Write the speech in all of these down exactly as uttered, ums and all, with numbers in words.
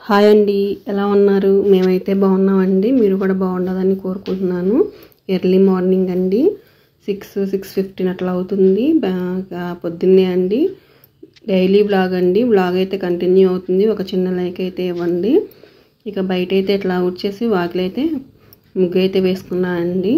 Hi అండి, ఎలా ఉన్నారు? మేమైతే బాగున్నామండి. మీరు కూడా బాగుండాలని కోరుకుంటున్నాను. ఎర్లీ మార్నింగ్ అండి, సిక్స్ సిక్స్ ఫిఫ్టీన్ అట్లా అవుతుంది. పొద్దున్నే అండి. డైలీ బ్లాగ్ అండి. బ్లాగ్ అయితే కంటిన్యూ అవుతుంది. ఒక చిన్న లైక్ అయితే ఇవ్వండి. ఇక బయట అయితే ఇట్లా వచ్చేసి వాకిలైతే ముగ్గు అయితే వేసుకున్నా అండి.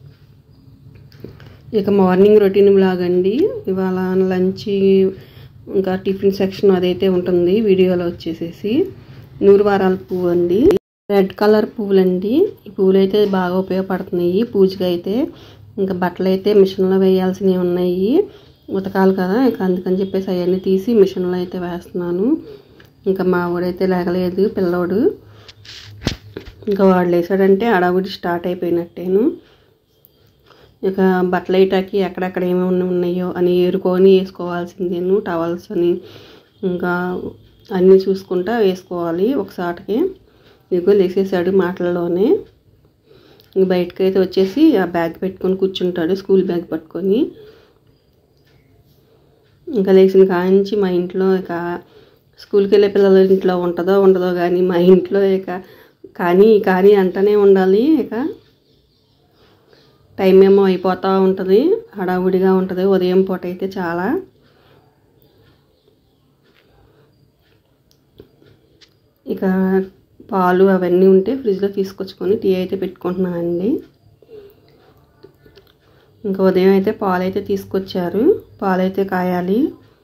ఇక మార్నింగ్ రొటీన్ బ్లాగ్ అండి. ఇవాళ లంచ్ ఇంకా టిఫిన్ సెక్షన్ అదైతే ఉంటుంది. వీడియోలో వచ్చేసేసి నూరు వారాల పువ్వు అండి, రెడ్ కలర్ పువ్వులండి. ఈ పువ్వులు అయితే బాగా ఉపయోగపడుతున్నాయి పూజకి అయితే. ఇంకా బట్టలు అయితే మిషన్లో వేయాల్సినవి ఉన్నాయి, ఉతకాలి కదా. ఇక అందుకని చెప్పేసి అవన్నీ తీసి మిషన్లో అయితే వేస్తున్నాను. ఇంకా మా వాడైతే లేగలేదు, పిల్లోడు. ఇంకా వాడు లేచాడంటే అడావుడి స్టార్ట్ అయిపోయినట్టేను. ఇక బట్టలు వేయటానికి ఎక్కడెక్కడ ఏమేమి ఉన్నాయో అని ఏరుకొని వేసుకోవాల్సిందేను. టవల్స్ అని ఇంకా అన్నీ చూసుకుంటా వేసుకోవాలి ఒకసారికి. ఇదిగో లేసేసాడు మాటల్లోనే. ఇంక బయటకు అయితే వచ్చేసి ఆ బ్యాగ్ పెట్టుకొని కూర్చుంటాడు, స్కూల్ బ్యాగ్ పట్టుకొని. ఇంకా లేచిన కాంచి మా ఇంట్లో ఇక స్కూల్కి వెళ్ళే పిల్లల ఇంట్లో ఉంటుందో ఉండదో కానీ మా ఇంట్లో ఇక కానీ కానీ అంటనే ఉండాలి. ఇక టైం ఏమో అయిపోతూ ఉంటుంది, హడావుడిగా ఉంటుంది ఉదయం పూట అయితే చాలా. ఇక పాలు అవన్నీ ఉంటే ఫ్రిడ్జ్లో తీసుకొచ్చుకొని టీ అయితే పెట్టుకుంటున్నాను అండి. ఇంకా ఉదయం అయితే పాలు అయితే తీసుకొచ్చారు, పాలైతే కాయాలి.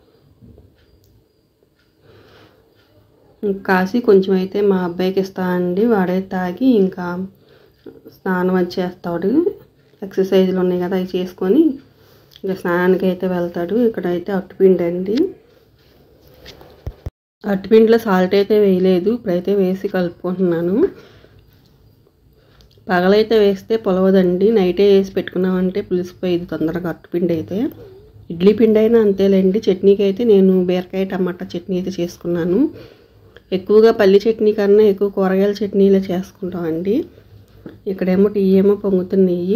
కాసి కొంచెం అయితే మా అబ్బాయికి ఇస్తానండి. వాడే తాగి ఇంకా స్నానం అది చేస్తాడు. ఎక్సర్సైజ్లు ఉన్నాయి కదా, అవి చేసుకొని ఇంకా స్నానానికి అయితే వెళ్తాడు. ఇక్కడైతే అట్టుపిండి అండి. అట్టుపిండిలో సాల్ట్ అయితే వేయలేదు, ఇప్పుడైతే వేసి కలుపుకుంటున్నాను. పగలైతే వేస్తే పొలవదండి, నైటే వేసి పెట్టుకున్నామంటే పులిసిపోయింది తొందరగా అట్టుపిండి అయితే. ఇడ్లీ పిండి అయినా అంతేలేండి. చట్నీకి అయితే నేను బీరకాయ టమాటా చట్నీ అయితే చేసుకున్నాను. ఎక్కువగా పల్లి చట్నీ కన్నా ఎక్కువ కూరగాయల చట్నీలే చేసుకుంటామండి. ఇక్కడేమో టీ ఏమో పొంగుతున్నాయి.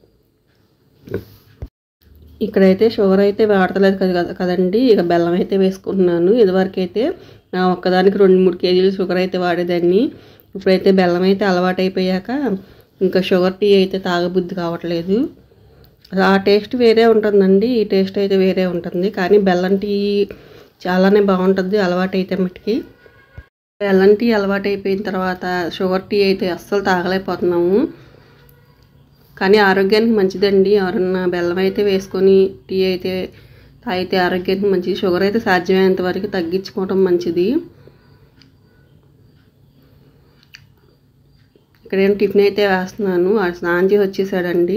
ఇక్కడైతే షుగర్ అయితే వాడతలేదు కదా కదండి. ఇక బెల్లం అయితే వేసుకుంటున్నాను. ఇదివరకు అయితే నా ఒక్కదానికి రెండు మూడు కేజీలు షుగర్ అయితే వాడేదాన్ని. ఇప్పుడైతే బెల్లం అయితే అలవాటు అయిపోయాక ఇంకా షుగర్ టీ అయితే తాగబుద్ధి కావట్లేదు. ఆ టేస్ట్ వేరే ఉంటుందండి, ఈ టేస్ట్ అయితే వేరే ఉంటుంది. కానీ బెల్లం టీ చాలానే బాగుంటుంది అలవాటు అయితే మట్టుకి. బెల్లం టీ అలవాటు అయిపోయిన తర్వాత షుగర్ టీ అయితే అస్సలు తాగలేకపోతున్నాము. కానీ ఆరోగ్యానికి మంచిదండి. ఎవరన్నా బెల్లం అయితే వేసుకొని టీ అయితే తాగితే ఆరోగ్యానికి మంచిది. షుగర్ అయితే సాధ్యమైనంత వరకు తగ్గించుకోవడం మంచిది. ఇక్కడేం టిఫిన్ అయితే వేస్తున్నాను. వాడు స్నానం చేసి వచ్చేసాడండి,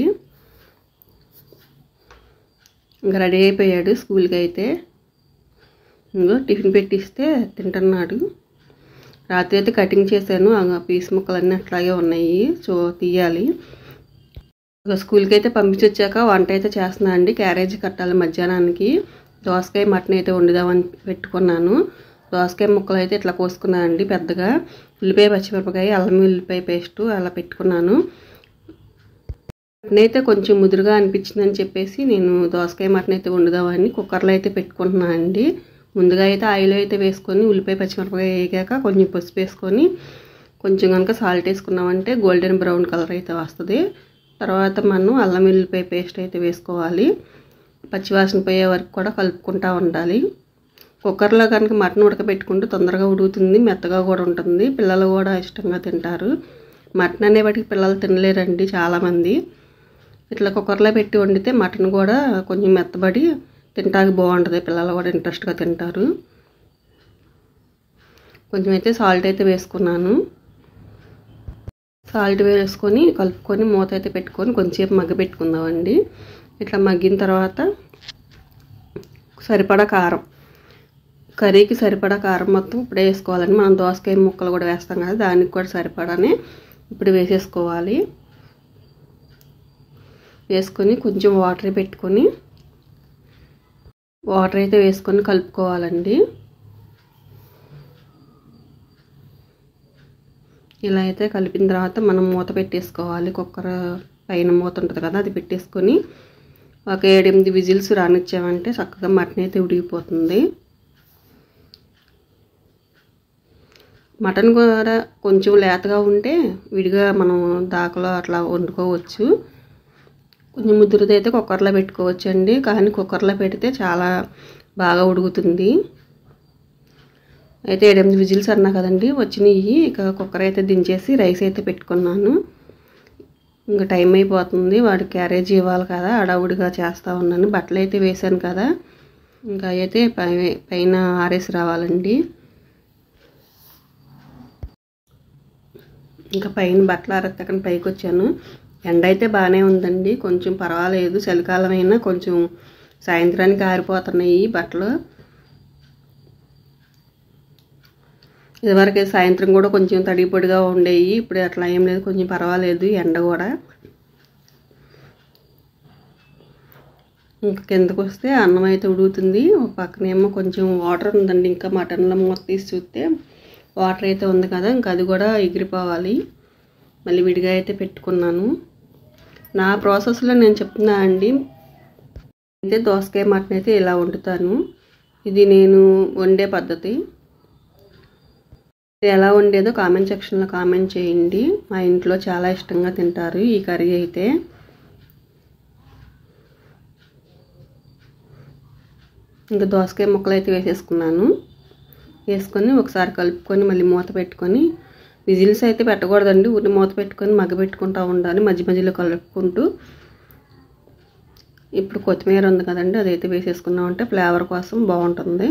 ఇంకా రెడీ అయిపోయాడు స్కూల్కి అయితే. ఇంకో టిఫిన్ పెట్టిస్తే తింటున్నాడు. రాత్రి అయితే కటింగ్ చేశాను, పీస్ ముక్కలన్నీ అట్లాగే ఉన్నాయి, సో తీయాలి. స్కూల్కి అయితే పంపించొచ్చాక వంట అయితే చేస్తున్నాను అండి. క్యారేజీ కట్టాలి మధ్యాహ్నానికి. దోసకాయ మటన్ అయితే వండుదామని పెట్టుకున్నాను. దోసకాయ ముక్కలు అయితే ఇట్లా కోసుకున్నాను అండి పెద్దగా. ఉల్లిపాయ పచ్చిమిరపకాయ అల్లం ఉల్లిపాయ పేస్టు అలా పెట్టుకున్నాను. మటన్ అయితే కొంచెం ముదురుగా అనిపించిందని చెప్పేసి నేను దోసకాయ మటన్ అయితే వండుదామని కుక్కర్లో అయితే పెట్టుకుంటున్నాను అండి. ముందుగా అయితే ఆయిల్ అయితే వేసుకొని ఉల్లిపాయ పచ్చిమిరపకాయ వేగాక కొంచెం పసుపు వేసుకొని కొంచెం కనుక సాల్ట్ వేసుకున్నామంటే గోల్డెన్ బ్రౌన్ కలర్ అయితే వస్తుంది. తర్వాత మనం అల్లం వెల్లుల్లిపాయ పేస్ట్ అయితే వేసుకోవాలి. పచ్చివాసన పోయే వరకు కూడా కలుపుకుంటూ ఉండాలి. కుక్కర్లో కనుక మటన్ ఉడకబెట్టుకుంటే తొందరగా ఉడుకుతుంది, మెత్తగా కూడా ఉంటుంది. పిల్లలు కూడా ఇష్టంగా తింటారు. మటన్ అనేవాటికి పిల్లలు తినలేరండి చాలామంది. ఇట్లా కుక్కర్లో పెట్టి వండితే మటన్ కూడా కొంచెం మెత్తబడి తింటానికి బాగుంటుంది, పిల్లలు కూడా ఇంట్రెస్ట్గా తింటారు. కొంచెం అయితే సాల్ట్ అయితే వేసుకున్నాను. సాల్ట్ వేసుకొని కలుపుకొని మూత అయితే పెట్టుకొని కొంచెంసేపు మగ్గ పెట్టుకుందామండి. ఇట్లా మగ్గిన తర్వాత సరిపడా కారం, కర్రీకి సరిపడా కారం మొత్తం ఇప్పుడే వేసుకోవాలండి. మనం దోసకాయ ముక్కలు కూడా వేస్తాం కదా, దానికి కూడా సరిపడానే ఇప్పుడు వేసేసుకోవాలి. వేసుకొని కొంచెం వాటర్ పెట్టుకొని వాటర్ అయితే వేసుకొని కలుపుకోవాలండి. ఇలా అయితే కలిపిన తర్వాత మనం మూత పెట్టేసుకోవాలి. కుక్కర్ పైన మూత ఉంటుంది కదా, అది పెట్టేసుకొని ఒక ఏడు ఎనిమిది విజిల్స్ రానిచ్చామంటే చక్కగా మటన్ అయితే ఉడికిపోతుంది. మటన్ కూర కొంచెం లేతగా ఉంటే విడిగా మనం దాకలో అట్లా వండుకోవచ్చు. కొంచెం ముద్దురుతో అయితే కుక్కర్లో పెట్టుకోవచ్చు అండి. కానీ కుక్కర్లో పెడితే చాలా బాగా ఉడుకుతుంది. అయితే ఏడెనిమిది విజిల్స్ అన్నా కదండి వచ్చినాయి. ఇక కుక్కర్ అయితే దించేసి రైస్ అయితే పెట్టుకున్నాను. ఇంకా టైం అయిపోతుంది, వాడికి క్యారేజీ ఇవ్వాలి కదా, అడావుడిగా చేస్తూ ఉన్నాను. బట్టలు అయితే వేసాను కదా, ఇంకా అయితే పై పైన ఆరేసి రావాలండి. ఇంకా పైన బట్టలు ఆరెత్తకని పైకి వచ్చాను. ఎండ అయితే బాగానే ఉందండి, కొంచెం పర్వాలేదు. చలికాలం అయినా కొంచెం సాయంత్రానికి ఆరిపోతున్నాయి బట్టలు. ఇదివరకు సాయంత్రం కూడా కొంచెం తడి పొడిగా ఉండేవి, ఇప్పుడు అట్లా ఏం లేదు, కొంచెం పర్వాలేదు ఎండ కూడా. ఇంకా కిందకు వస్తే అన్నం అయితే ఉడుకుతుంది. ఒక పక్కనేమో కొంచెం వాటర్ ఉందండి, ఇంకా మటన్లో మూత తీసి చూస్తే వాటర్ అయితే ఉంది కదా, ఇంకా అది కూడా ఎగిరిపోవాలి. మళ్ళీ విడిగా అయితే పెట్టుకున్నాను. నా ప్రాసెస్లో నేను చెప్తున్నా అండి. అయితే దోసకాయ మటన్ అయితే ఇలా వండుతాను. ఇది నేను వండే పద్ధతి. ఎలా వండేదో కామెంట్ సెక్షన్లో కామెంట్ చేయండి. మా ఇంట్లో చాలా ఇష్టంగా తింటారు ఈ కర్రీ అయితే. ఇంకా దోసకాయ ముక్కలు అయితే వేసేసుకున్నాను. వేసుకొని ఒకసారి కలుపుకొని మళ్ళీ మూత పెట్టుకొని, విజిల్స్ అయితే పెట్టకూడదండి, ఊరిని మూత పెట్టుకొని మగ్గ పెట్టుకుంటూ ఉండాలి మధ్య మధ్యలో కలుపుకుంటూ. ఇప్పుడు కొత్తిమీర ఉంది కదండి, అదైతే వేసేసుకున్నామంటే ఫ్లేవర్ కోసం బాగుంటుంది.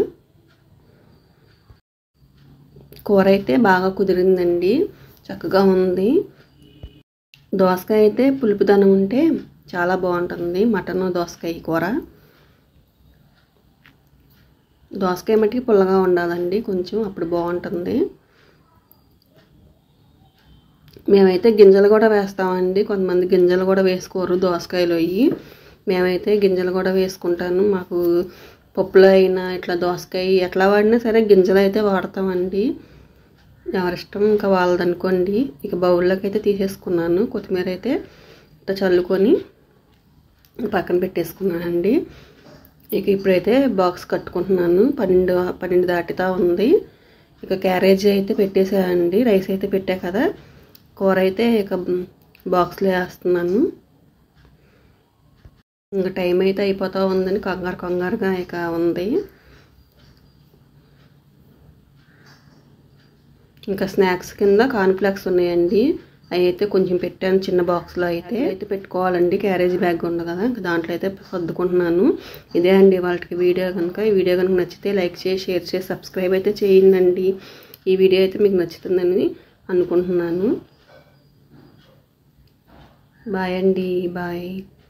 కూర అయితే బాగా కుదిరిందండి, చక్కగా ఉంది. దోసకాయ అయితే పులుపుదనం ఉంటే చాలా బాగుంటుంది మటన్ దోసకాయ కూర. దోసకాయ మట్టికి పుల్లగా ఉండాలండి కొంచెం, అప్పుడు బాగుంటుంది. మేమైతే గింజలు కూడా వేస్తామండి, కొంతమంది గింజలు కూడా వేసుకోరు దోసకాయలు అయ్యి. మేమైతే గింజలు కూడా వేసుకుంటాను. మాకు పప్పులో అయినా ఇట్లా దోసకాయ ఎట్లా వాడినా సరే గింజలు అయితే వాడతామండి. ఎవరిష్టం ఇంకా వాళ్ళదనుకోండి. ఇక బౌల్లోకి అయితే తీసేసుకున్నాను. కొత్తిమీర అయితే ఇట్లా చల్లుకొని పక్కన పెట్టేసుకున్నానండి. ఇక ఇప్పుడైతే బాక్స్ కట్టుకుంటున్నాను. పన్నెండు పన్నెండు దాటితా ఉంది. ఇక క్యారేజీ అయితే పెట్టేసానండి. రైస్ అయితే పెట్టా కదా, కూర అయితే ఇక బాక్స్లో వేస్తున్నాను. ఇంకా టైం అయితే అయిపోతూ ఉందని కంగారు కంగారుగా ఇక ఉంది. ఇంకా స్నాక్స్ కింద కార్న్ఫ్లాక్స్ ఉన్నాయండి, అవి అయితే కొంచెం పెట్టాను చిన్న బాక్స్లో. అయితే అయితే పెట్టుకోవాలండి, క్యారేజీ బ్యాగ్ ఉంది కదా, ఇంకా దాంట్లో అయితే సర్దుకుంటున్నాను. ఇదే అండి వాళ్ళకి వీడియో కనుక. ఈ వీడియో కనుక నచ్చితే లైక్ చేసి షేర్ చేసి సబ్స్క్రైబ్ అయితే చేయండి. ఈ వీడియో అయితే మీకు నచ్చుతుందని అనుకుంటున్నాను. బాయ్ అండి, బాయ్.